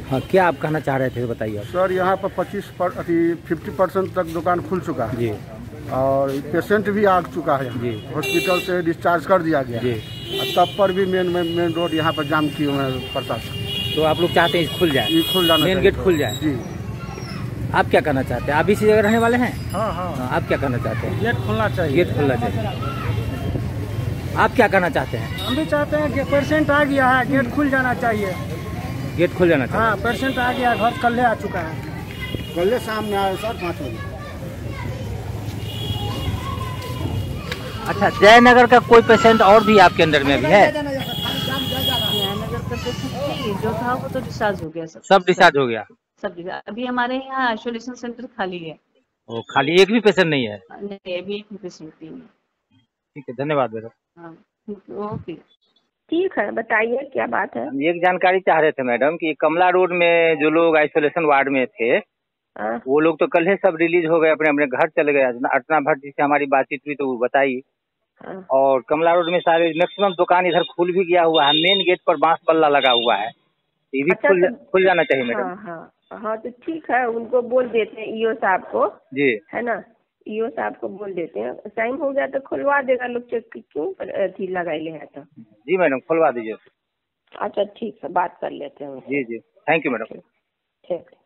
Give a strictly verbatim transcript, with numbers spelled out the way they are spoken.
हाँ, क्या आप कहना चाह रहे थे बताइए। सर यहाँ पर पच्चीस पर अभी फिफ्टी परसेंट तक दुकान खुल चुका है जी। और पेशेंट भी आ चुका है जी। हॉस्पिटल से डिस्चार्ज कर दिया गया जी। और तब पर भी मेन मेन रोड यहाँ पर जाम किए हुए हैं प्रशासन। तो आप लोग चाहते हैं खुल जाए, ये खुल जाना मेन गेट खुल जाए। जी। आप क्या कहना चाहते हैं? आप इसी जगह रहने वाले हैं? हाँ हाँ, हाँ, आप क्या कहना चाहते हैं? गेट खुलना चाहिए। गेट खुलना चाहिए। आप क्या कहना चाहते हैं? हम भी चाहते हैं कि पेशेंट आ गया है, गेट खुल जाना चाहिए। गेट खुल जाना चाहिए। हाँ, पेशेंट आ गया, घर कल आ चुका है। कल शाम में आए सर पाँच बजे। अच्छा, जयनगर का कोई पेशेंट और भी आपके अंदर में भी है? जयनगर का पेशेंट जो था वो तो डिस्चार्ज हो गया। सब सब डिस्चार्ज हो गया। सब डिस्चार्ज। अभी हमारे यहाँ आइसोलेशन सेंटर खाली है। वो खाली एक भी पेशेंट नहीं है? नहीं, अभी एक भी पेशेंट नहीं है। ठीक है, धन्यवाद मैडम। हाँ, ओके। ठीक है, बताइए क्या बात है। हम एक जानकारी चाह रहे थे मैडम कि कमला रोड में जो लोग आइसोलेशन वार्ड में थे, आ, वो लोग तो कल ही सब रिलीज हो गए, अपने अपने घर चले गए। अर्चना भट्ट जी से हमारी बातचीत हुई तो वो बताई। हाँ, और कमला रोड में सारे मैक्सिमम दुकान इधर खुल भी गया हुआ है, मेन गेट पर बांस बल्ला लगा हुआ है। ये भी अच्छा, खुल तो, जा, खुल जाना चाहिए मैडम। हाँ हाँ हाँ, तो ठीक है, उनको बोल देते हैं ईओ साहब को। जी। है ना, ईओ साहब को बोल देते हैं, टाइम हो गया तो खुलवा देगा लोग। चेक क्यों अथी लगाए है तो। जी मैडम, खुलवा दीजिए। अच्छा ठीक है, बात कर लेते हैं उनसे। जी जी, थैंक यू मैडम। ठीक।